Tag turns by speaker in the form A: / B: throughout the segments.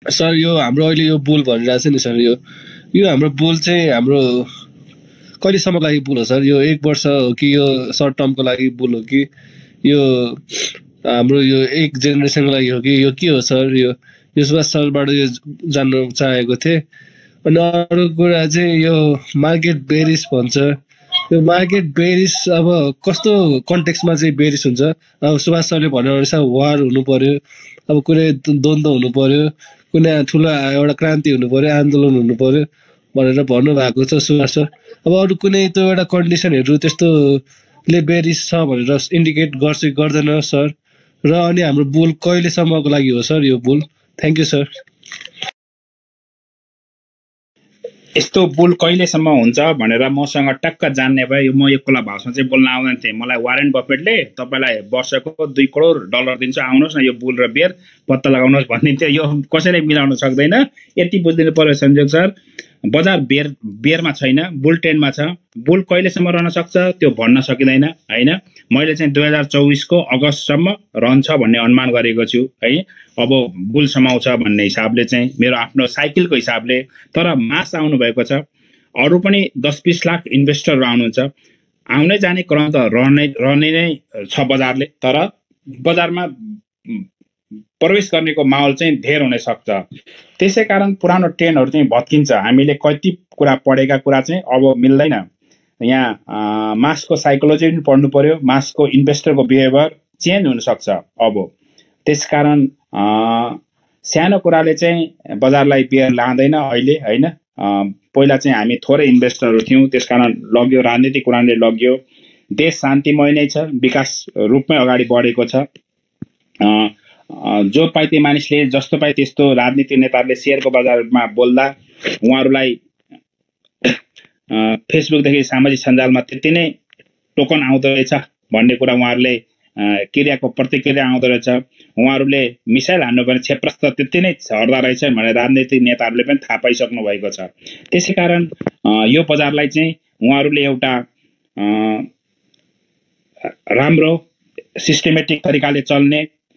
A: Sir यो हाम्रो अहिले यो बुल भनिरहेको छ नि सर, यो हाम्रो बुल चाहिँ हाम्रो कहिलेसम्मको लागि बुल हो सर? यो 1 वर्ष हो कि यो सर्ट टर्मको लागि बुल हो कि यो हाम्रो यो एक जेनेरेसनको लागि हो कि यो के हो सर? यो सुभाष सरबाट यो जान्न चाहेको थिएँ। अनि अरू कुरा चाहिँ यो मार्केट बेरिस भन्छ, यो मार्केट बेरिस अब कस्तो कन्टेक्समा चाहिँ बेरिस हुन्छ? अब सुभाष सरले भनेअनुसार वार हुनु पर्यो, अब कुनै द्वन्द्व हुनु पर्यो, कुनै ठुलो एउटा क्रान्ति हुनु पर्यो, आन्दोलन हुनु पर्यो भनेर भन्नुभएको छ सुभाष सर। अब अरू कुनै त्यो एउटा कन्डिसनहरू त्यस्तोले बेरिस छ भनेर इन्डिकेट गर्छ गर्दैन सर? र अनि हाम्रो बुल कहिलेसम्मको लागि हो सर यो बुल? Thank you sir.
B: यस्तो बुल कहिलेसम्म हुन्छ भनेर मसँग टक्क जान्ने भए म एक्ला भाषामा चाहिँ बोल्न आउँदैन थिएँ। मलाई वारेन बफेटले तपाईलाई वर्षको $2 करोड दिन्छु, आउनुहोस् न यो बुल र बेयर पत्ता लगाउनुहोस् भनिदिन्थ्यो। यो कसैले मिलाउन सक्दैन। यति बुझिदिनु पर्यो संजोग सर, बजार बेयरमा छैन, बुल ट्रेन्डमा छ। बुल कहिलेसम्म रहन सक्छ त्यो भन्न सकिँदैन हैन। मैले चाहिँ 2024 को अगस्तसम्म रहन्छ भन्ने अनुमान गरेको छु है। अब बुल समाउँछ भन्ने हिसाबले चाहिँ मेरो आफ्नो साइकलको हिसाबले। तर मास आउनु भएको छ, अरू पनि 10-20 लाख इन्भेस्टरहरू आउनुहुन्छ। आउने जाने क्रम त रहने नै छ बजारले, तर बजारमा प्रवेश गर्नेको माहौल चाहिँ धेर हुन सक्छ। त्यसै कारण पुरानो ट्रेन्डहरू चाहिँ भत्किन्छ। हामीले कति कुरा पढेका कुरा चाहिँ अब मिल्दैन। यहाँ मासको साइकोलोजी पनि पढ्नु पर्यो, मासको इन्भेस्टरको बिहेभियर चेन्ज हुन सक्छ अब। त्यसकारण सानो कुराले चाहिँ बजारलाई बियर लाँदैन अहिले हैन। पहिला चाहिँ हामी थोरै इन्भेस्टरहरू थियौँ, त्यसकारण लग्यो, राजनीतिक कुराले लग्यो। देश शान्तिमय नै छ, विकास रूपमै अगाडि बढेको छ। जो पाए त्यो मानिसले जस्तो पाए त्यस्तो राजनीतिक नेताहरूले शेयरको बजारमा बोल्दा उहाँहरूलाई फेसबुकदेखि सामाजिक सञ्जालमा त्यति नै टोकन आउँदो रहेछ भन्ने कुरा उहाँहरूले क्रियाको प्रतिक्रिया आउँदो रहेछ। उहाँहरूले मिसाइल हान्नुपर्ने क्षेत्रस्थ त्यति नै झर्दा रहेछ भनेर राजनीतिक नेताहरूले पनि थाहा पाइसक्नु भएको छ। त्यसै कारण यो बजारलाई चाहिँ उहाँहरूले एउटा राम्रो सिस्टमेटिक तरिकाले चल्ने,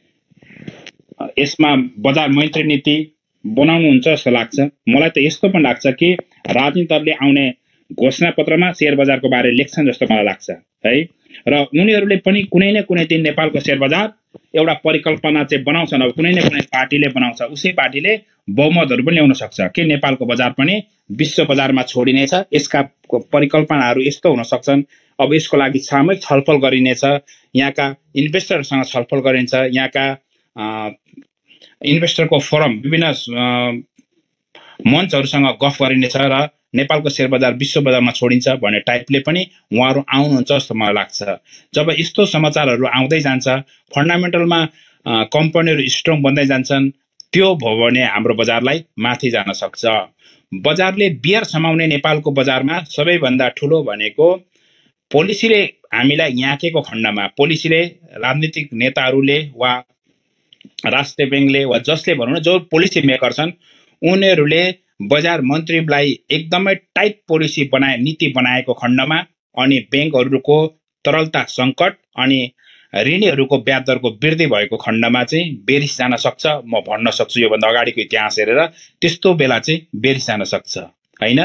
B: यसमा बजार मैत्री नीति बनाउनुहुन्छ जस्तो लाग्छ। मलाई त यस्तो पनि लाग्छ कि राजनीतिकहरूले आउने घोषणा पत्रमा शेयर बजारको बारे लेख्छन् जस्तो मलाई लाग्छ है। र उनीहरूले पनि कुनै न कुनै दिन नेपालको शेयर बजार एउटा परिकल्पना चाहिँ बनाउँछन्। अब कुनै न कुनै पार्टीले बनाउँछ, उसै पार्टीले बहुमतहरू पनि ल्याउन सक्छ कि नेपालको बजार पनि विश्व बजारमा छोडिनेछ, यसका परिकल्पनाहरू यस्तो हुन सक्छन्। अब यसको लागि सामूहिक छलफल गरिनेछ, यहाँका इन्भेस्टरसँग छलफल गरिन्छ, यहाँका इन्भेस्टरको फोरम विभिन्न मञ्चहरूसँग गफ गरिनेछ र नेपालको शेयर बजार विश्व बजारमा छोडिन्छ भन्ने टाइपले पनि उहाँहरू आउनुहुन्छ जस्तो मलाई लाग्छ। जब यस्तो समाचारहरू आउँदै जान्छ, फन्डामेन्टलमा कम्पनीहरू स्ट्रङ बन्दै जान्छन्, त्यो भयो भने हाम्रो बजारलाई माथि जान सक्छ। बजारले बियर समाउने नेपालको बजारमा सबैभन्दा ठुलो भनेको पोलिसीले हामीलाई याकेको खण्डमा, पोलिसीले राजनीतिक नेताहरूले वा राष्ट्रिय बैंकले वा जसले भनौँ न जो पोलिसी मेकर छन् उनीहरूले बजार मन्त्रीलाई एकदमै टाइट पोलिसी बनाए, नीति बनाएको खण्डमा अनि बैंकहरूको तरलता सङ्कट अनि ऋणीहरूको ब्याज दरको वृद्धि भएको खण्डमा चाहिँ बेरिस जान सक्छ। म भन्न सक्छु योभन्दा अगाडिको इतिहास हेरेर त्यस्तो बेला चाहिँ बेरिस जान सक्छ हैन।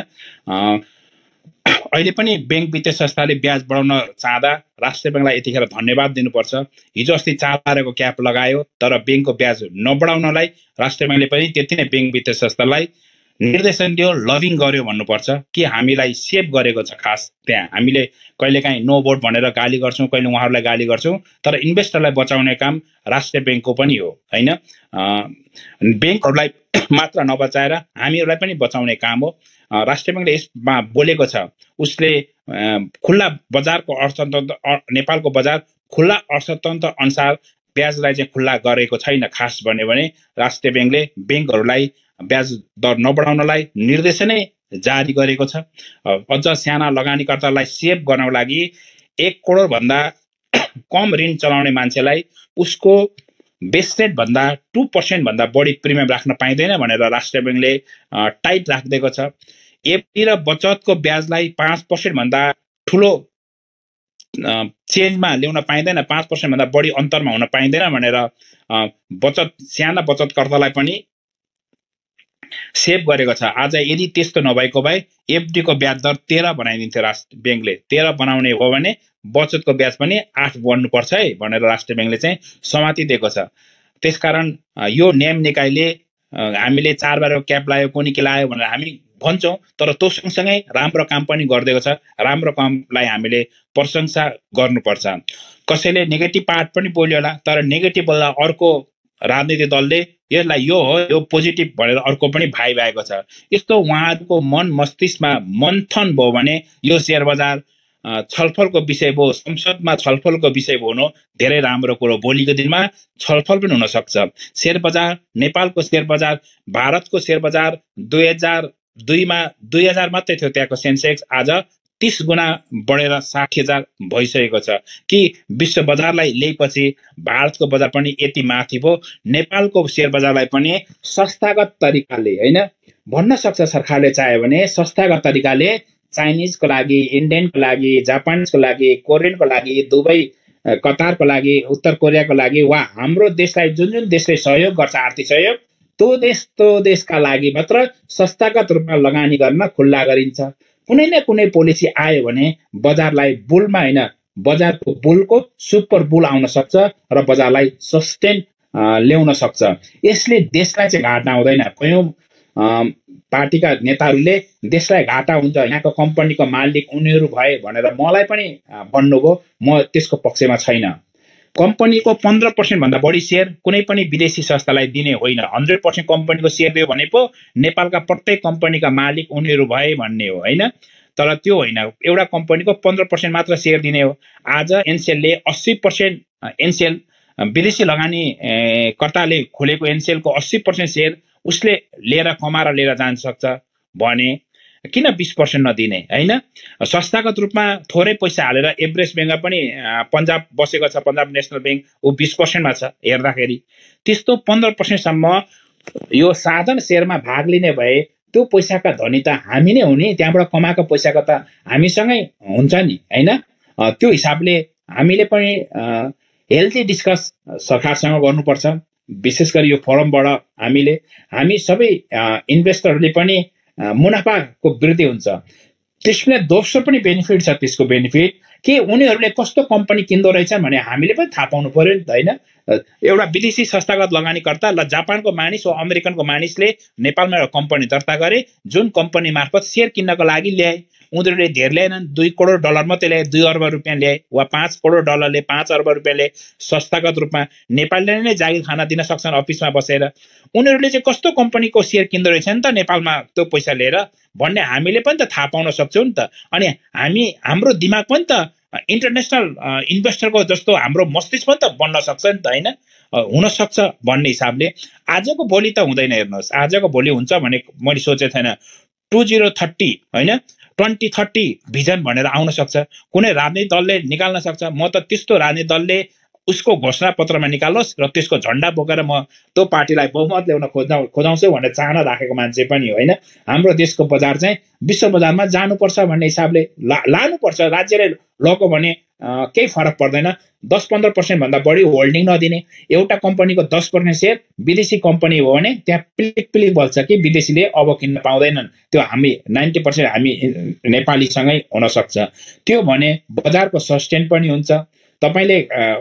B: अहिले पनि बैंक वित्तीय संस्थाले ब्याज बढाउन चाहँदा राष्ट्रिय बैंकलाई यतिखेर धन्यवाद दिनुपर्छ। हिजो अस्ति 4 क्याप लगायो, तर बैंकको ब्याज नबढाउनलाई राष्ट्रिय बैंकले पनि त्यति नै बैंक वित्तीय संस्थालाई निर्देशन दियो, लभिङ गर्यो भन्नुपर्छ कि हामीलाई सेभ गरेको छ। खास त्यहाँ हामीले कहिलेकाहीँ नो भोट भनेर गाली गर्छौँ, कहिले उहाँहरूलाई गाली गर्छौँ, तर इन्भेस्टरलाई बचाउने काम राष्ट्रिय बैंकको पनि हो हैन। बैंकहरूलाई मात्र नबचाएर हामीहरूलाई पनि बचाउने काम हो। राष्ट्रिय बैंकले यसमा बोलेको छ, उसले खुल्ला बजारको अर्थतन्त्र, नेपालको बजार खुल्ला अर्थतन्त्र अनुसार ब्याजलाई चाहिँ खुल्ला गरेको छैन। खास भन्यो भने राष्ट्रिय बैंकले बैंकहरूलाई ब्याज दर नबढाउनलाई निर्देशनै जारी गरेको छ। अझ साना लगानीकर्तालाई सेभ गर्नको लागि 1 करोड भन्दा कम ऋण चलाउने मान्छेलाई उसको बेस रेट भन्दा 2% भन्दा बढी प्रिमियम राख्न पाइँदैन भनेर राष्ट्रिय बैंकले टाइट राखिदिएको छ। एफडी र बचतको ब्याजलाई 5% भन्दा ठुलो चेन्जमा ल्याउन पाइँदैन, 5% भन्दा बढी अन्तरमा हुन पाइँदैन भनेर बचत साना बचतकर्तालाई पनि सेभ गरेको छ। आज यदि त्यस्तो नभएको भए एफडी को ब्याज दर 13 बनाइदिन्थ्यो राष्ट्र ब्याङ्कले। 13 बनाउने हो भने बचतको ब्याज पनि 8 बन्नुपर्छ है भनेर राष्ट्र ब्याङ्कले चाहिँ समाति दिएको छ। त्यसकारण यो नियम निकायले हामीले 4 बार क्याप लायो कुनै के लायो भनेर हामी भन्छौँ, तर त्यो सँगसँगै राम्रो काम पनि गरिदिएको छ। राम्रो कामलाई हामीले प्रशंसा गर्नुपर्छ। कसैले नेगेटिभ पार्ट पनि बोल्यो होला, तर नेगेटिभ बोल्दा अर्को राजनीतिक दलले यसलाई यो हो यो पोजिटिभ भनेर अर्को पनि भाइरहेको छ। यस्तो उहाँहरूको मन मस्तिष्कमा मन्थन भयो भने यो शेयर बजार छलफलको विषय भयो, संसदमा छलफलको विषय हुनु धेरै राम्रो कुरो। भोलिको दिनमा छलफल पनि हुन सक्छ। शेयर बजार, नेपालको शेयर बजार, भारतको शेयर बजार 2002 मा 2000 मात्रै थियो त्यहाँको सेन्सेक्स, आज 30 गुणा बढेर 60,000 भइसकेको छ। कि विश्व बजारलाई ल्याएपछि भारतको बजार पनि यति माथि भयो, नेपालको शेयर बजारलाई पनि संस्थागत तरिकाले हैन भन्न सक्छ सरकारले चाह्यो भने, संस्थागत तरिकाले चाइनिजको लागि, इन्डियनको लागि, जापानिजको लागि, कोरियनको लागि, दुबई कतारको लागि, उत्तर कोरियाको लागि, वा हाम्रो देशलाई जुन जुन देशले सहयोग गर्छ आर्थिक सहयोग, त्यो देशका लागि मात्र संस्थागत रूपमा लगानी गर्न खुल्ला गरिन्छ। कुनै न कुनै पोलिसी आयो भने बजारलाई बुलमा हैन, बजारको बुलको सुपर बुल आउन सक्छ र बजारलाई सस्टेन ल्याउन सक्छ। यसले देशलाई चाहिँ घाटा हुँदैन। कयौं पार्टीका नेताहरूले देशलाई घाटा हुन्छ, यहाँको कम्पनीको मालिक उनीहरू भए भनेर मलाई पनि भन्नुभयो। म त्यसको पक्षमा छैन। कम्पनीको 15% भन्दा बढी शेयर कुनै पनि विदेशी संस्थालाई दिने होइन। 100% कम्पनीको शेयर दियो भने पो नेपालका प्रत्येक कम्पनीका मालिक उनीहरू भए भन्ने हो हैन। तर त्यो होइन, एउटा कम्पनीको 15% मात्र शेयर दिने हो। आज एनसेलले 80% एनसेल विदेशी लगानी कर्ताले खोलेको एनसेलको 80% शेयर उसले लिएर कमाएर लिएर जान सक्छ भने किन 20% नदिने हैन। संस्थागत रूपमा थोरै पैसा हालेर एभरेज ब्याङ्कमा पनि पन्जाब बसेको छ, पन्जाब नेशनल ब्याङ्क ऊ 20% मा छ हेर्दाखेरि। त्यस्तो 15% सम्म यो साधारण शेयरमा भाग लिने भए त्यो पैसाका धनी त हामी नै हो नि, त्यहाँबाट कमाएको पैसाको त हामीसँगै हुन्छ नि हैन। त्यो हिसाबले हामीले पनि हेल्दी डिस्कस सरकारसँग गर्नुपर्छ। विशेष गरी यो फोरमबाट हामी सबै इन्भेस्टरहरूले पनि मुनाफाको वृद्धि हुन्छ। त्यसले दोस्रो पनि बेनिफिट छ। त्यसको बेनिफिट कि उनीहरूले कस्तो कम्पनी किन्दो रहेछ भने हामीले पनि थाहा पाउनु पर्यो नि त हैन। एउटा विदेशी संस्थागत लगानीकर्ता ल जापानको मानिस वा अमेरिकनको मानिसले नेपालमा एउटा कम्पनी दर्ता गरे, जुन कम्पनी मार्फत शेयर किन्नको लागि ल्याए। उनीहरूले धेरै ल्याएनन्, 2 करोड डलर मात्रै ल्याए, 2 अर्ब रुपियाँ ल्याए, वा 5 करोड डलरले 5 अर्ब रुपियाँ ल्याए। संस्थागत रूपमा नेपालले नै जागिर खाना दिन सक्छन् अफिसमा बसेर। उनीहरूले चाहिँ कस्तो कम्पनीको शेयर किन्दो रहेछ नि त नेपालमा त्यो पैसा लिएर भन्ने हामीले पनि त थाहा पाउन सक्छौँ नि त। अनि हाम्रो दिमाग पनि त इन्टरनेसनल इन्भेस्टरको जस्तो हाम्रो मस्तिष्क पनि त बन्न सक्छ नि त हैन। हुन सक्छ भन्ने हिसाबले आजको भोलि त हुँदैन। हेर्नुहोस्, आजको भोलि हुन्छ भने मैले सोचेको थिएन। 2030 हैन 2030 भिजन भनेर आउन सक्छ। कुनै राजनीतिक दलले निकाल्न सक्छ। म त त्यस्तो राजनीतिक दलले उसको घोषणा पत्रमा निकालोस् र त्यसको झण्डा बोकेर म त्यो पार्टीलाई बहुमत ल्याउन खोजाउँछु भनेर चाहना राखेको मान्छे पनि हो हैन। हाम्रो देशको बजार चाहिँ विश्व बजारमा जानुपर्छ भन्ने हिसाबले लानुपर्छ। राज्यले लग्यो भने केही फरक पर्दैन। 10-15% भन्दा बढी होल्डिङ नदिने। एउटा कम्पनीको 10% शेयर विदेशी कम्पनी हो भने त्यहाँ पिलिक बल्छ कि विदेशीले अब किन्न पाउँदैनन्। त्यो हामी 90% हामी नेपालीसँगै हुन सक्छ। त्यो भने बजारको सस्टेन पनि हुन्छ। तपाईले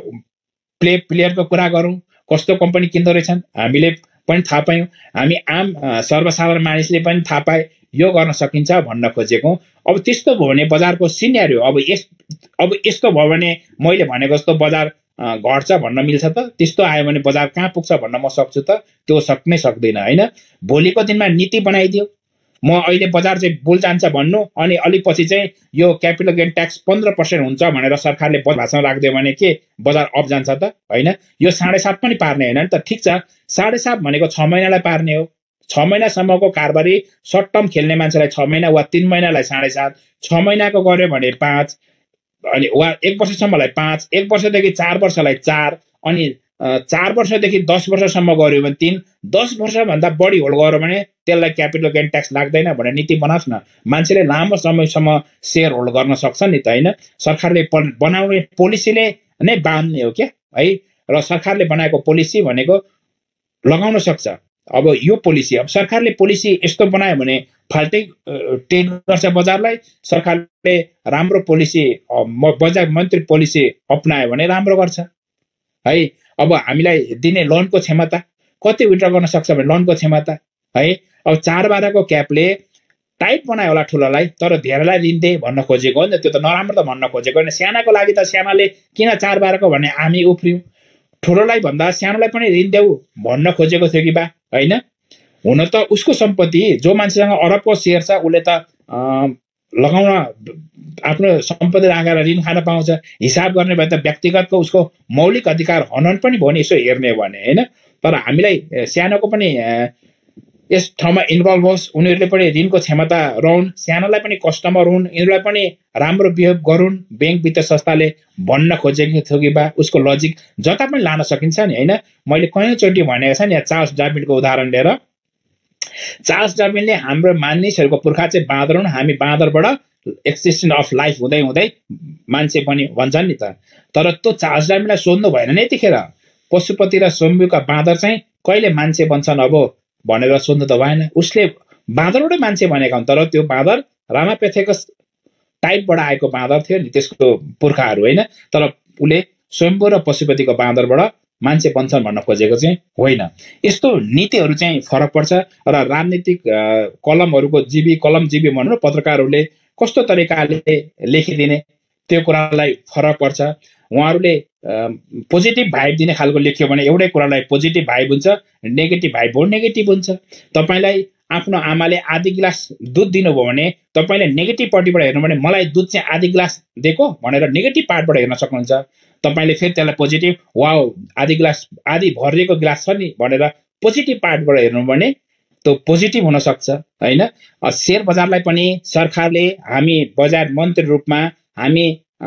B: प्लेयरको कुरा गरौँ, कस्तो कम्पनी किन्दो रहेछन् हामीले पनि थाहा पायौँ। हामी आम सर्वसाधारण मानिसले पनि थाहा पाए यो गर्न सकिन्छ भन्न खोजेको। अब त्यस्तो भयो भने बजारको सिनेरियो अब यस्तो भयो भने मैले भनेको जस्तो बजार घट्छ भन्न मिल्छ त? त्यस्तो आयो भने बजार कहाँ पुग्छ भन्न म सक्छु त? त्यो सक्नै सक्दैन हैन। भोलिको दिनमा नीति बनाइदियो, म अहिले बजार चाहिँ बुल जान्छ भन्नु, अनि अलि पछि चाहिँ यो क्यापिटल गेन ट्याक्स 15% हुन्छ भनेर सरकारले भाषण राख्दियो भने के बजार अप जान्छ त? हैन। यो 7.5 पनि पार्ने हैन नि त। ठिक छ, 7.5 भनेको 6 महिनालाई पार्ने हो। 6 महिनासम्मको कारबारी सर्ट टर्म खेल्ने मान्छेलाई 6 महिना वा 3 महिनालाई 7.5, 6 महिनाको गर्यो भने 5, अनि वा 1 वर्षसम्मलाई 5, 1 वर्षदेखि 4 वर्षलाई 4, अनि 4 वर्षदेखि 10 वर्षसम्म गर्यो भने 3, 10 वर्षभन्दा बढी होल्ड गर्यो भने त्यसलाई क्यापिटल गेन ट्याक्स लाग्दैन भनेर नीति बनाओस् न। मान्छेले लामो समयसम्म शेयर होल्ड गर्न सक्छ नि त हैन। सरकारले बनाउने पोलिसीले नै बाँध्ने हो क्या है। र सरकारले बनाएको पोलिसी भनेको लगाउन सक्छ अब यो पोलिसी, अब सरकारले पोलिसी यस्तो बनायो भने फाल्टै ट्रेड गर्छ बजारलाई। सरकारले राम्रो पोलिसी बजार मन्त्री पोलिसी अपनायो भने राम्रो गर्छ है। अब हामीलाई दिने लोनको क्षमता कति विड्र गर्न सक्छ भने लोनको क्षमता है। अब 4/12 को क्यापले टाइट बनायो होला ठुलालाई, तर धेरैलाई ऋण दे भन्न खोजेको हो नि त। त्यो त नराम्रो त भन्न खोजेको होइन। सानाको लागि त सानाले किन 4/12 को भन्ने हामी उफ्रियौँ, ठुलोलाई भन्दा सानोलाई पनि ऋण देऊ भन्न खोजेको थियो कि बा होइन। हुन त उसको सम्पत्ति, जो मान्छेसँग अरबको सेयर छ उसले त लगाउन आफ्नो सम्पत्ति राखेर ऋण खान पाउँछ। हिसाब गर्ने भए त व्यक्तिगतको उसको मौलिक अधिकार हनन पनि भयो नि, यसो हेर्ने भने होइन। तर हामीलाई सानोको पनि यस ठाउँमा इन्भल्भ होस्, उनीहरूले पनि ऋणको क्षमता रहन्, सानोलाई पनि कस्टमर हुन्, यिनीहरूलाई पनि राम्रो बिहेभ गरून् ब्याङ्क वित्तीय संस्थाले भन्न खोजेको थियो कि बा। उसको लजिक जता पनि लान सकिन्छ नि होइन। मैले कयौँचोटि भनेको छ नि, यहाँ चार्ल्स डार्विनको उदाहरण लिएर। चार्ल्स डार्विनले हाम्रो मानिसहरूको पुर्खा चाहिँ बाँदर हुन्, हामी बाँदरबाट एक्सिस्टेन्स अफ लाइफ हुँदै हुँदै मान्छे पनि भन्छन् नि त। तर त्यो चार्ल्स डार्विनलाई सोध्नु भएन नि यतिखेर, पशुपति र स्वयम्भूका बाँदर चाहिँ कहिले मान्छे बन्छन् अब भनेर सोध्नु त भएन। उसले बाँदरबाटै मान्छे भनेका हुन्, तर त्यो बाँदर रामापेथेकस टाइपबाट आएको बाँदर थियो नि त्यसको पुर्खाहरू होइन। तर उसले स्वयम्भू र पशुपतिको बाँदरबाट मान्छे बन्छन् भन्न खोजेको चाहिँ होइन। यस्तो नीतिहरू चाहिँ फरक पर्छ र राजनीतिक कलमहरूको कलमजीवी भनौँ न, पत्रकारहरूले कस्तो तरिकाले लेखिदिने त्यो कुरालाई फरक पर्छ। उहाँहरूले पोजिटिभ भाइब दिने खालको लेख्यो भने एउटै कुरालाई पोजिटिभ भाइब हुन्छ, नेगेटिभ भाइब हो नेगेटिभ हुन्छ। तपाईँलाई आफ्नो आमाले आधी गिलास दुध दिनुभयो भने तपाईँले नेगेटिभपट्टिबाट हेर्नु भने मलाई दुध चाहिँ आधी गिलास दिएको भनेर नेगेटिभ पार्टबाट हेर्न सक्नुहुन्छ। तपाईँले फेरि त्यसलाई पोजिटिभ, वाउ आधी गिलास आधी भरिएको गिलास छ नि भनेर पोजिटिभ पार्टबाट हेर्नु भने त्यो पोजिटिभ हुनसक्छ होइन। सेयर बजारलाई पनि सरकारले, हामी बजार मन्त्री रूपमा हामी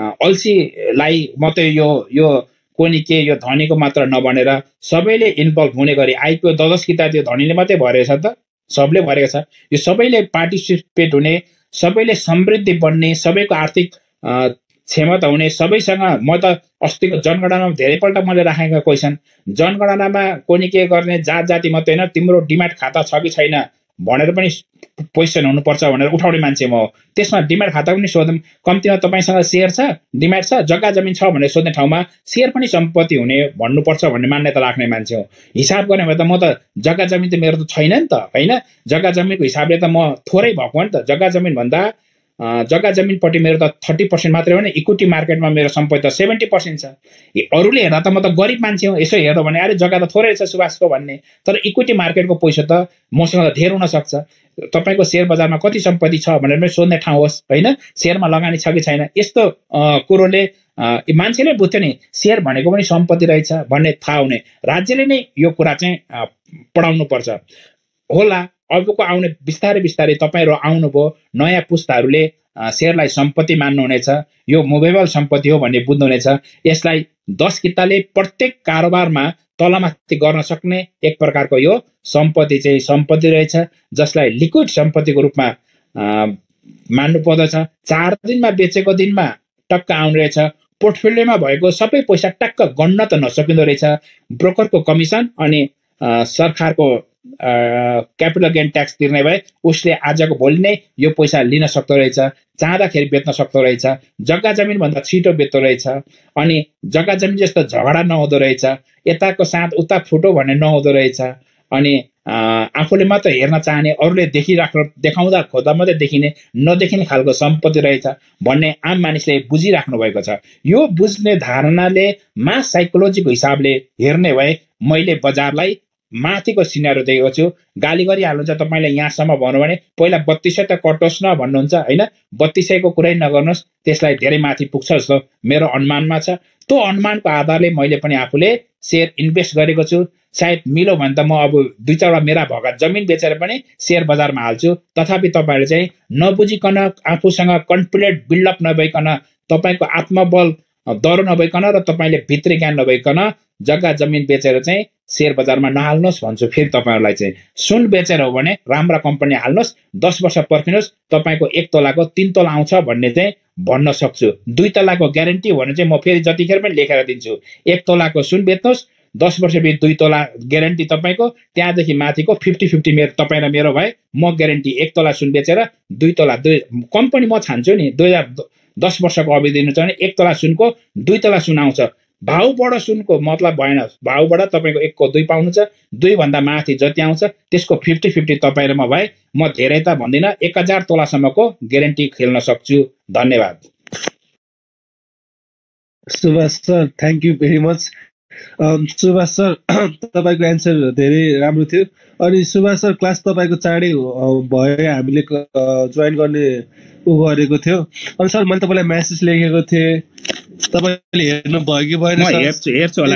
B: अल्छीलाई मात्रै यो कोनी के यो धनीको मात्र नबनेर सबैले इन्भल्भ हुने गरी आइपिओ 10 किता त्यो धनीले मात्रै भरेको छ त, सबले भरेको छ। यो सबैले पार्टिसिपेट हुने, सबैले समृद्धि बन्ने, सबैको आर्थिक क्षमता हुने, सबैसँग। म त अस्तिको जनगणनामा धेरैपल्ट मैले राखेका क्वेसन, जनगणनामा कोनी के गर्ने जात जाति मात्रै होइन, तिम्रो डिमाट खाता छ कि छैन भनेर पनि पोजिसन हुनुपर्छ भनेर उठाउने मान्छे म हो। त्यसमा डिमाट खाता पनि सोधौँ, कम्तीमा तपाईँसँग सेयर छ, डिमाट छ, जग्गा जमिन छ भनेर सोध्ने ठाउँमा सेयर पनि सम्पत्ति हुने भन्नुपर्छ भन्ने मान्यता राख्ने मान्छे हो। हिसाब गर्ने भए त म त जग्गा जमिन त मेरो त छैन नि त होइन। जग्गा जमिनको हिसाबले त म थोरै भएको हो नि त। जग्गा जमिन भन्दा जग्गा जमिनपट्टि मेरो त 30% मात्रै हो नि, इक्विटी मार्केटमा मेरो सम्पत्ति त 70% छ। अरूले हेर्दा त म त गरिब मान्छे हो, यसो हेर्दा भने अरे जग्गा त थोरै छ सुभाषको भन्ने। तर इक्विटी मार्केटको पैसा त मसँग त धेर हुनसक्छ। तपाईँको सेयर बजारमा कति सम्पत्ति छ भनेर पनि सोध्ने ठाउँ होस् होइन। सेयरमा लगानी छ कि छैन, यस्तो कुरोले मान्छेले बुझ्थ्यो नि सेयर भनेको पनि सम्पत्ति रहेछ भन्ने थाहा हुने। राज्यले नै यो कुरा चाहिँ पढाउनु पर्छ होला। अबको आउने बिस्तारै बिस्तारै तपाईँहरू आउनुभयो, नयाँ पुस्ताहरूले सेयरलाई सम्पत्ति मान्नुहुनेछ, यो मुभेबल सम्पत्ति हो भन्ने बुझ्नुहुनेछ। यसलाई 10 किताले प्रत्येक कारोबारमा तलमाथि गर्न सक्ने एक प्रकारको यो सम्पत्ति चाहिँ सम्पत्ति रहेछ, जसलाई लिक्विड सम्पत्तिको रूपमा मान्नु पर्दछ। 4 दिनमा बेचेको दिनमा टक्क आउने रहेछ। पोर्टफोलियोमा भएको सबै पैसा टक्क गन्न त नसकिँदो रहेछ। ब्रोकरको कमिसन अनि सरकारको क्यापिटल गेन ट्याक्स तिर्ने भए उसले आजको भोलि नै यो पैसा लिन सक्दो रहेछ, चाहँदाखेरि बेच्न सक्दो रहेछ, जग्गा जमिन भन्दा छिटो बेच्दो रहेछ। अनि जग्गा जमिन जस्तो झगडा नहुँदो रहेछ, यताको साथ उता फुटो भन्ने नहुँदो रहेछ। अनि आफूले मात्र हेर्न चाहने, अरूले देखाउँदा खोज्दा मात्रै देखिने नदेखिने खालको सम्पत्ति रहेछ भन्ने आम मानिसले बुझिराख्नु भएको छ। यो बुझ्ने धारणाले मास साइकोलोजीको हिसाबले हेर्ने भए मैले बजारलाई माथिको सिनारी देखेको छु। गाली गरिहाल्नुहुन्छ तपाईँले यहाँसम्म भन्नु भने पहिला 3200 त कटोस् न भन्नुहुन्छ होइन। 3200 को कुरै नगर्नुहोस्, त्यसलाई धेरै माथि पुग्छ जस्तो मेरो अनुमानमा छ। त्यो अनुमानको आधारले मैले पनि आफूले सेयर इन्भेस्ट गरेको छु। सायद मिलो भने त म अब 2-4 मेरा भएका जमिन बेचेर पनि सेयर बजारमा हाल्छु। तथापि तपाईँहरूले चाहिँ नबुझिकन, आफूसँग कन्फिडेन्ट बिल्डअप नभइकन, तपाईँको आत्मबल डर नभइकन र तपाईँले भित्री ज्ञान नभइकन जग्गा जमिन बेचेर चाहिँ सेयर बजारमा नहाल्नुहोस् भन्छु। फेरि तपाईँहरूलाई चाहिँ सुन बेचेर हो भने राम्रा कम्पनी हाल्नुहोस्, 10 वर्ष पर्खिनुहोस्, तपाईँको 1 तोलाको 3 तोला आउँछ भन्ने चाहिँ भन्न सक्छु। 2 तोलाको ग्यारेन्टी हो भने चाहिँ म फेरि जतिखेर पनि लेखेर दिन्छु। 1 तोलाको सुन बेच्नुहोस्, 10 वर्षपछि 2 तोला ग्यारेन्टी तपाईँको, त्यहाँदेखि माथिको 50-50 मेरो तपाईँ र मेरो भए म ग्यारेन्टी 1 तोला सुन बेचेर 2 तोला कम्पनी म छान्छु नि। 2010 वर्षको अवधि दिनु छ भने 1 तोला सुनको 2 तोला सुन आउँछ। भाउबाट सुनको मतलब भएन, भाउबाट तपाईँको 1 को 2 पाउनुहुन्छ, 2 भन्दा माथि जति आउँछ त्यसको 50-50 तपाईँ र म भए म धेरै त भन्दिनँ 1000 तोलासम्मको ग्यारेन्टी खेल्न सक्छु। धन्यवाद।
A: Subhash sir, thank you very much. Subhash sir, तपाईँको एन्सर धेरै राम्रो थियो। अनि सुभाष सर, क्लास तपाईँको चाँडै भयो, हामीले जोइन गर्ने गरेको थियो। अनि सर, मैले तपाईँलाई मेसेज लेखेको थिएँ, तपाईँले हेर्नु भयो कि भएन?
B: म हेर्छु होला।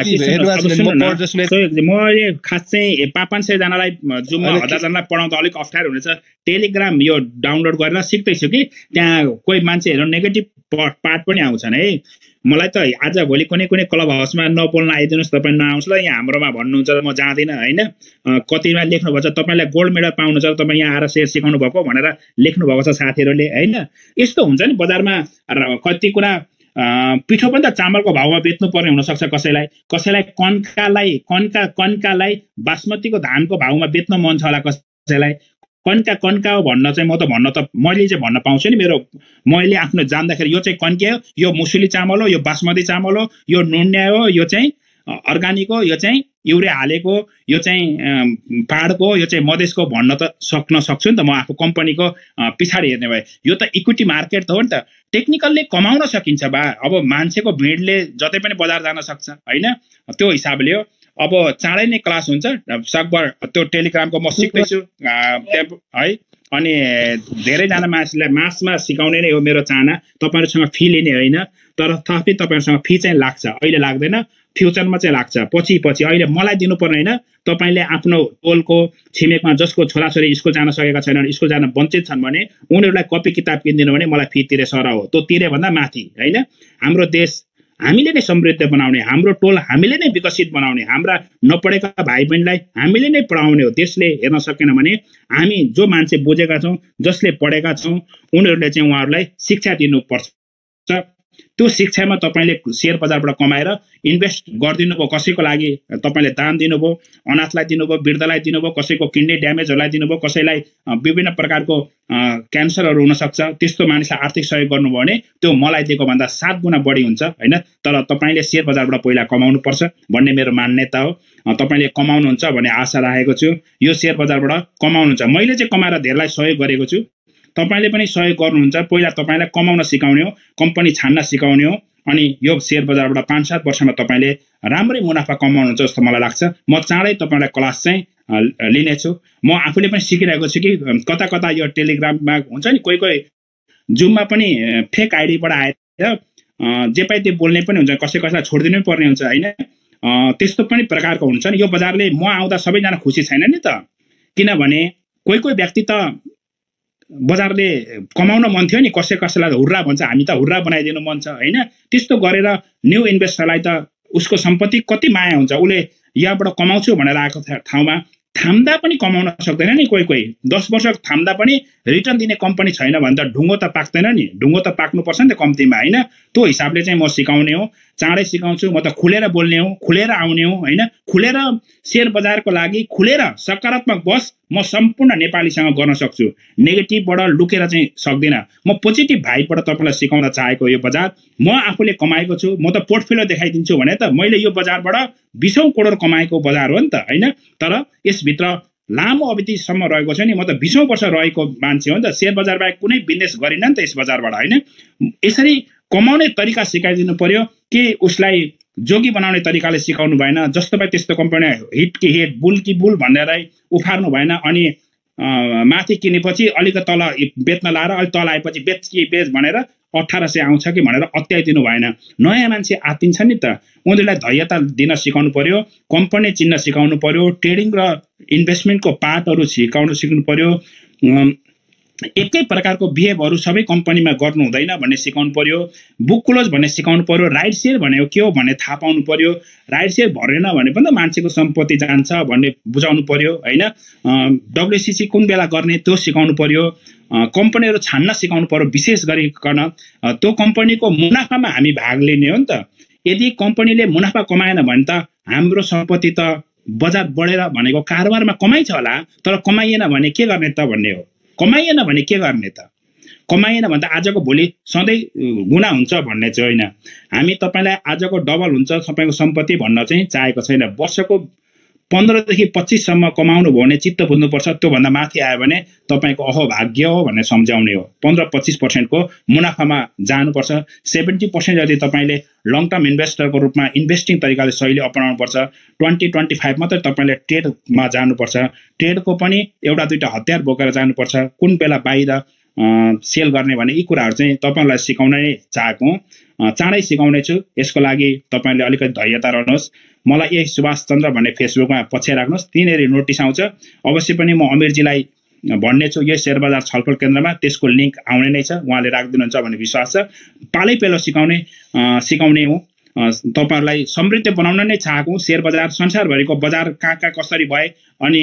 B: म खास चाहिँ 500 जनालाई जुममा 1000 जनालाई पढाउँदा अलिक अप्ठ्यारो हुनेछ। टेलिग्राम यो डाउनलोड गरेर सिक्दैछु कि त्यहाँ कोही मान्छेहरू नेगेटिभ पार्ट पनि आउँछन् है। मलाई त आज भोलि कुनै क्लब हाउसमा नबोल्न आइदिनुहोस्, तपाईँ नआउनुहोस् ल, यहाँ हाम्रोमा भन्नुहुन्छ म जाँदिनँ होइन। कतिमा लेख्नुभएको छ तपाईँलाई गोल्ड मेडल पाउनु छ, तपाईँ यहाँ आएर सेयर सिकाउनु भएको भनेर लेख्नुभएको छ साथीहरूले होइन। यस्तो हुन्छ नि बजारमा कति कुरा। पिठो पनि त चामलको भाउमा बेच्नु पर्ने हुनसक्छ कसैलाई कन्कालाई बासमतीको धानको भाउमा बेच्न मन छ होला कसैलाई। कन्का हो भन्न चाहिँ म त मैले चाहिँ भन्न पाउँछु नि। मैले आफ्नो जान्दाखेरि यो चाहिँ कन्के हो, यो मुसुली चामल हो, यो बासमती चामल हो, यो नुनिया हो, यो चाहिँ अर्गानिक हो, यो चाहिँ युरिया हालेको, यो चाहिँ पाहाडको, यो चाहिँ मधेसको भन्न त सक्छु नि त म आफू कम्पनीको पछाडि हेर्ने भए। यो त इक्विटी मार्केट त हो नि त। टेक्निकलले कमाउन सकिन्छ बा। अब मान्छेको भिडले जतै पनि बजार जान सक्छ होइन। त्यो हिसाबले हो। अब चाँडै नै क्लास हुन्छ सकभर त्यो टेलिग्रामको म सिक्दैछु है। अनि धेरैजना मान्छेलाई मासमा सिकाउने नै हो मेरो चाहना। तपाईँहरूसँग फी लिने होइन, तर थपै तपाईँहरूसँग फी चाहिँ लाग्छ। अहिले लाग्दैन, फ्युचरमा चाहिँ लाग्छ पछि। अहिले मलाई दिनुपर्ने होइन। तपाईँले आफ्नो टोलको छिमेकमा जसको छोराछोरी स्कुल जान सकेका छैनन्, स्कुल जान वञ्चित छन् भने उनीहरूलाई कपी किताब किनिदिनु भने मलाई फी तिरे सर हो। त्यो तिरेभन्दा माथि होइन। हाम्रो देश हामीले नै समृद्ध बनाउने, हाम्रो टोल हामीले नै विकसित बनाउने, हाम्रा नपढेका भाइ बहिनीलाई हामीले नै पढाउने हो। देशले हेर्न सकेन भने हामी जो मान्छे बुझेका छौँ, जसले पढेका छौँ, उनीहरूले चाहिँ उहाँहरूलाई शिक्षा दिनुपर्छ। त्यो शिक्षामा तपाईँले शेयर बजारबाट कमाएर इन्भेस्ट गरिदिनु भयो, कसैको लागि तपाईँले दान दिनुभयो, अनाथलाई दिनुभयो, वृद्धलाई दिनुभयो, कसैको किडनी ड्यामेजहरूलाई दिनुभयो, कसैलाई विभिन्न प्रकारको क्यान्सरहरू हुनसक्छ, त्यस्तो मानिसलाई आर्थिक सहयोग गर्नुभयो भने त्यो मलाई दिएको भन्दा 7 गुणा बढी हुन्छ होइन। तर तपाईँले शेयर बजारबाट पहिला कमाउनुपर्छ भन्ने मेरो मान्यता हो। तपाईँले कमाउनुहुन्छ भन्ने आशा राखेको छु। यो शेयर बजारबाट कमाउनुहुन्छ। मैले चाहिँ कमाएर धेरैलाई सहयोग गरेको छु। तपाईँले पनि सहयोग गर्नुहुन्छ। पहिला तपाईँलाई कमाउन सिकाउने हो, कम्पनी छान्न सिकाउने हो। अनि यो शेयर बजारबाट 5-7 वर्षमा तपाईँले राम्रै मुनाफा कमाउनुहुन्छ जस्तो मलाई लाग्छ। म चाँडै तपाईँलाई क्लास चाहिँ लिनेछु। म आफूले पनि सिकिरहेको छु कि कता यो टेलिग्राममा हुन्छ नि, कोही जुममा पनि फेक आइडीबाट आएर जे पाइ त्यो बोल्ने पनि हुन्छ, कसैलाई छोडिदिनु पर्ने हुन्छ होइन। त्यस्तो पनि प्रकारको हुन्छ नि। यो बजारले म आउँदा सबैजना खुसी छैन नि त। किनभने कोही व्यक्ति त बजारले कमाउन मन थियो नि, कसैलाई हुर्रा भन्छ, हामी त हुर्रा बनाइदिनु मन छ होइन। त्यस्तो गरेर न्यू इन्भेस्टरलाई त उसको सम्पत्ति कति माया हुन्छ। उसले यहाँबाट कमाउँछु भनेर आएको ठाउँमा थाम्दा पनि कमाउन सक्दैन नि। कोही 10 वर्ष थाम्दा पनि रिटर्न दिने कम्पनी छैन भने त ढुङ्गो त पाक्दैन नि। ढुङ्गो त पाक्नुपर्छ नि त कम्तीमा होइन। त्यो हिसाबले चाहिँ म सिकाउने हो, चाँडै सिकाउँछु। म त खुलेर बोल्ने हो, खुलेर आउने हो होइन। खुलेर शेयर बजारको लागि खुलेर सकारात्मक बस म सम्पूर्ण नेपालीसँग गर्न सक्छु। नेगेटिभबाट लुकेर चाहिँ सक्दिनँ। म पोजिटिभ भाइबबाट तपाईँलाई सिकाउन चाहेको यो बजार म आफूले कमाएको छु। म त पोर्टफोलियो देखाइदिन्छु भने त मैले यो बजारबाट 20औं करोड कमाएको बजार हो नि त होइन। तर यसभित्र लामो अवधिसम्म रहेको छ नि। म त 20औं वर्ष रहेको मान्छे हो नि त। शेयर बजार बाहेक कुनै बिजनेस गरिनँ नि त यस बजारबाट होइन। यसरी कमाउने तरिका सिकाइदिनु पर्यो कि उसलाई जोगी बनाउने तरिकाले सिकाउनु भएन। जस्तो भए त्यस्तो कम्पनी हिट कि हिट, बुल कि बुल भनेर उफार्नु भएन। अनि माथि किनेपछि अलिक तल बेच्न लाएर अलिक तल आएपछि बेच कि बेच भनेर 1800 आउँछ कि भनेर अत्याइदिनु भएन। नयाँ मान्छे आतिन्छ नि त। उनीहरूलाई धैर्यता दिन सिकाउनु पर्यो, कम्पनी चिन्न सिकाउनु पर्यो, ट्रेडिङ र इन्भेस्टमेन्टको पार्टहरू सिकाउनु सिक्नु पर्यो। एकै प्रकारको बिहेभहरू सबै कम्पनीमा गर्नु हुँदैन भन्ने सिकाउनु पर्यो। बुक क्लोज भन्ने सिकाउनु पर्यो। राइट सेयर भनेको के हो भन्ने थाहा पाउनु पर्यो। राइट सेयर भरेन भने पनि त मान्छेको सम्पत्ति जान्छ भन्ने बुझाउनु पर्यो होइन। WCC कुन बेला गर्ने त्यो सिकाउनु पर्यो। कम्पनीहरू छान्न सिकाउनु पर्यो। विशेष गरिकन त्यो कम्पनीको मुनाफामा हामी भाग लिने हो नि त। यदि कम्पनीले मुनाफा कमाएन भने त हाम्रो सम्पत्ति त बजार बढेर भनेको कारोबारमा कमाइ छ होला, तर कमाइएन भने के गर्ने त भन्ने हो। कमाइएन भने के गर्ने त? कमाइएन भने त आजको भोलि सधैँ गुना हुन्छ भन्ने चाहिँ होइन। हामी तपाईँलाई आजको डबल हुन्छ तपाईँको सम्पत्ति भन्न चाहिँ चाहेको छैन। वर्षको 15 देखि 25 सम्म कमाउनु भयो भने चित्त बुझ्नुपर्छ। त्योभन्दा माथि आयो भने तपाईँको अहोभाग्य हो भनेर सम्झाउने हो। 15-25% को मुनाफामा जानुपर्छ। 70% जति तपाईँले लङ टर्म इन्भेस्टरको रूपमा इन्भेस्टिङ तरिकाले शैली अपनाउनु पर्छ। 20-25 मात्रै तपाईँले ट्रेडमा जानुपर्छ। ट्रेडको पनि एउटा दुईटा हतियार बोकेर जानुपर्छ। कुन बेला बाहिर सेल गर्ने भने यी कुराहरू चाहिँ तपाईँलाई सिकाउन नै चाहेको हुँ। चाँडै सिकाउने छु। यसको लागि तपाईँले अलिकति धैर्यता रहनुहोस्। मलाई यही सुभाष चन्द्र भन्ने फेसबुकमा पछि राख्नुहोस्, त्यहीँनेरि नोटिस आउँछ। अवश्य पनि म अमिरजीलाई भन्ने छु यो शेयर बजार छलफल केन्द्रमा, त्यसको लिङ्क आउने नै छ, उहाँले राखिदिनुहुन्छ भन्ने विश्वास छ। पालै पेलो सिकाउने हुँ। तपाईँहरूलाई समृद्ध बनाउन नै चाहेको हुँ। शेयर बजार संसारभरिको बजार कहाँ कहाँ कसरी भए, अनि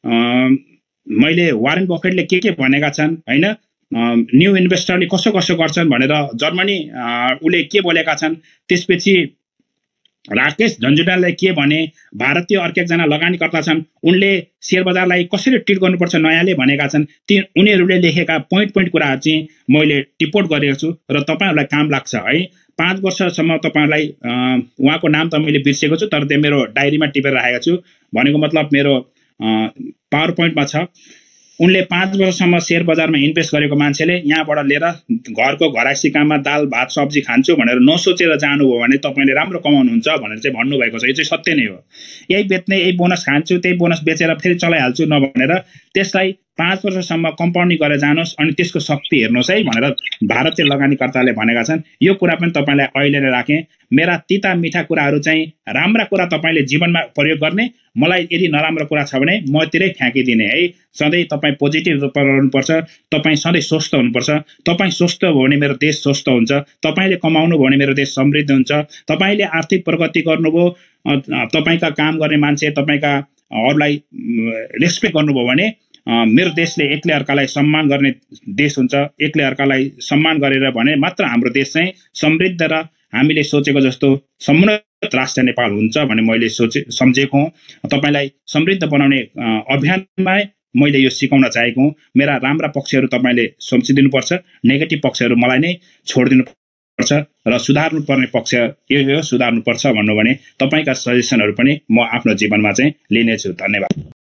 B: मैले वारेन बफेटले के भनेका छन् होइन, न्यू इन्भेस्टरले कसो गर्छन् भनेर जर्मनी उसले के बोलेका छन्, त्यसपछि राकेश झन्झुटाले के भने, भारतीय अर्को एकजना लगानीकर्ता छन् उनले शेयर बजारलाई कसरी ट्रिट गर्नुपर्छ नयाँले भनेका छन्। ती उनीहरूले लेखेका पोइन्ट कुराहरू चाहिँ मैले टिपोट गरेको छु र तपाईँहरूलाई काम लाग्छ है। 5 वर्षसम्म तपाईँहरूलाई उहाँको नाम त मैले बिर्सेको छु, तर त्यो मेरो डायरीमा टिपेर राखेको छु। भनेको मतलब मेरो पावर पोइन्टमा छ। उनले 5 वर्षसम्म शेयर बजारमा इन्भेस्ट गरेको मान्छेले यहाँबाट लिएर घरको घरायसी काममा दाल भात सब्जी खान्छु भनेर नसोचेर जानुभयो भने तपाईँले राम्रो कमाउनुहुन्छ भनेर चाहिँ भन्नुभएको छ। यो चाहिँ सत्य नै हो। यही बेच्ने, यही बोनस खान्छु, त्यही बोनस बेचेर फेरि चलाइहाल्छु नभनेर त्यसलाई 5 वर्षसम्म कम्पाउन्डिङ गरेर जानुहोस् अनि त्यसको शक्ति हेर्नुहोस् है भनेर भारतीय लगानीकर्ताले भनेका छन्। यो कुरा पनि तपाईँलाई अहिले नै राखेँ। मेरा तिता मिठा कुराहरू चाहिँ राम्रा कुरा तपाईँले जीवनमा प्रयोग गर्ने, मलाई यदि नराम्रो कुरा छ भने मतिरै फ्याँकिदिने है। सधैँ तपाईँ पोजिटिभ रूपमा रहनुपर्छ। तपाईँ सधैँ स्वस्थ हुनुपर्छ। तपाईँ स्वस्थ भयो भने मेरो देश स्वस्थ हुन्छ। तपाईँले कमाउनु भयो भने मेरो देश समृद्ध हुन्छ। तपाईँले आर्थिक प्रगति गर्नुभयो, तपाईँका काम गर्ने मान्छे, तपाईँका अरूलाई रेस्पेक्ट गर्नुभयो भने मेरो देशले एकले अर्कालाई सम्मान गर्ने देश हुन्छ। एकले अर्कालाई सम्मान गरेर भने मात्र हाम्रो देश चाहिँ समृद्ध र हामीले सोचेको जस्तो समुन्नत राष्ट्र नेपाल हुन्छ भन्ने मैले सम्झेको हुँ। तपाईँलाई समृद्ध बनाउने अभियानमा मैले यो सिकाउन चाहेको हुँ। मेरा राम्रा पक्षहरू तपाईँले सम्झिदिनुपर्छ, नेगेटिभ पक्षहरू मलाई नै छोडिदिनुपर्छ र सुधार्नुपर्ने पक्ष यो सुधार्नुपर्छ भन्नु भने तपाईँका सजेसनहरू पनि म आफ्नो जीवनमा चाहिँ लिनेछु। धन्यवाद।